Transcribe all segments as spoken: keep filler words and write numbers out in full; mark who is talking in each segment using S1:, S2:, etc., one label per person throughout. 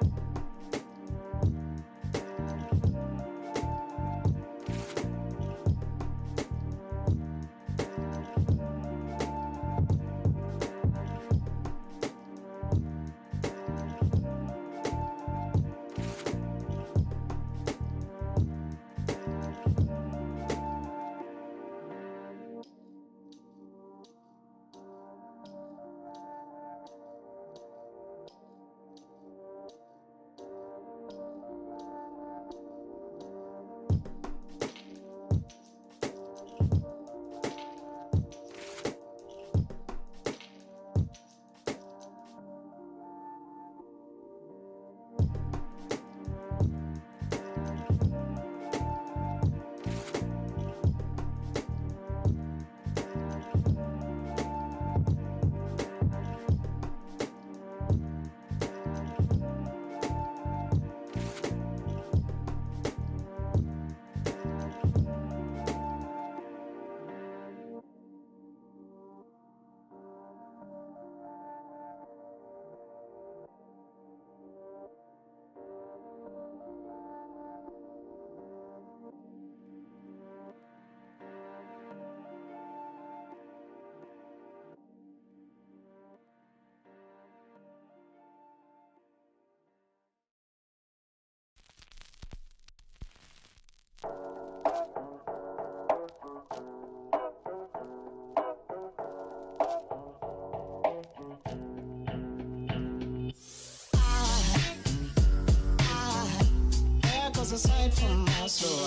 S1: A sight from my soul.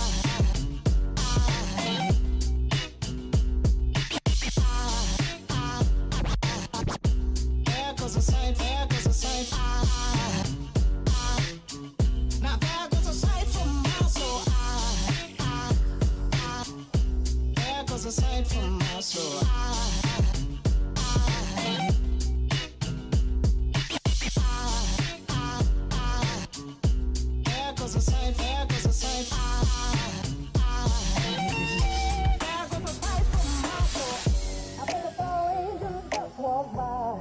S1: There goes a sight, there goes a sight. Now there goes a sight from my soul. There goes a sight from my soul. A sight, there goes a sight. There goes a sight from my soul. I think a tall angel just walked by.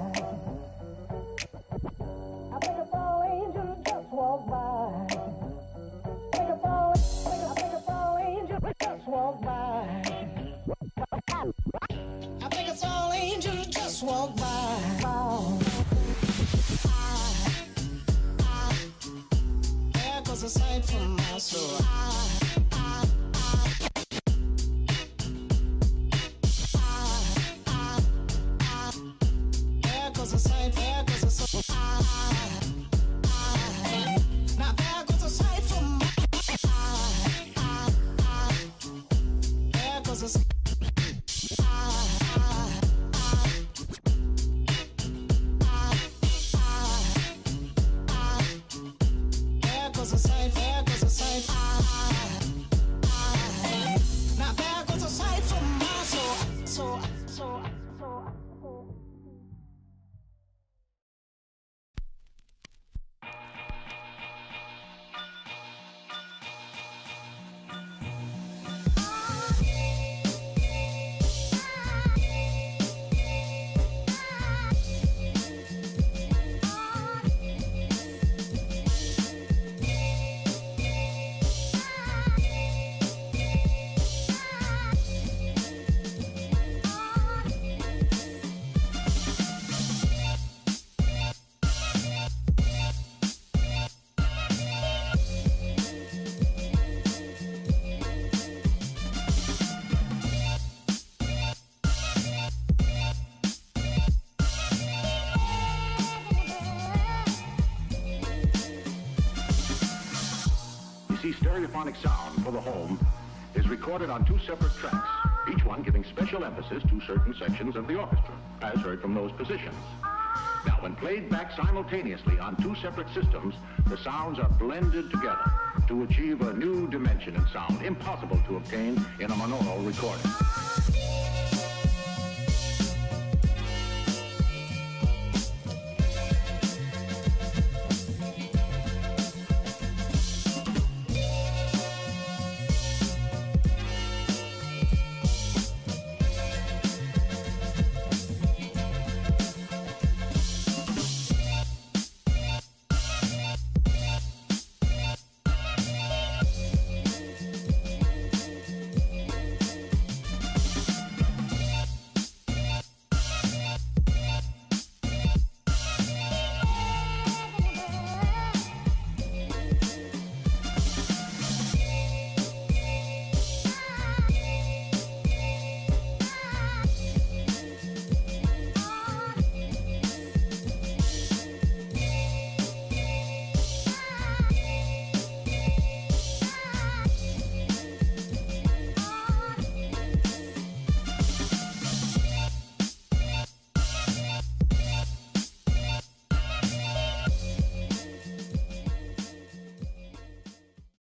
S1: I think a tall angel just walked by. I think a tall, I think a tall angel just walked by. I think a tall angel just walked by. A sight from my soul. There goes a sight, there goes a sight. Now there goes a sight from my there goes a sight. There goes a sight, there goes a sight. Now there goes a sight from my soul. So, so, so, so.
S2: Stereophonic sound for the home is recorded on two separate tracks, each one giving special emphasis to certain sections of the orchestra, as heard from those positions. Now, when played back simultaneously on two separate systems, the sounds are blended together to achieve a new dimension in sound, impossible to obtain in a monaural recording.